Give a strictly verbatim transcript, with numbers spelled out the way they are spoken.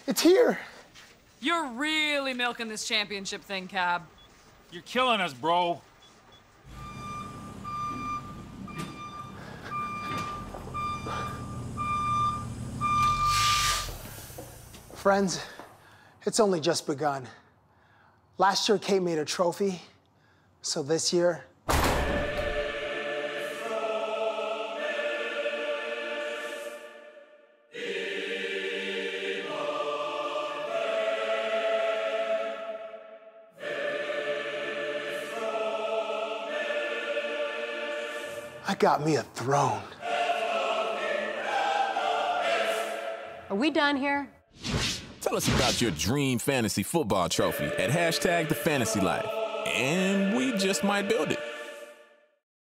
It's here. You're really milking this championship thing, Cab. You're killing us, bro. Friends, it's only just begun. Last year, Kate made a trophy, so this year... I got me a throne. Are we done here? Tell us about your dream fantasy football trophy at hashtag the fantasy life, and we just might build it.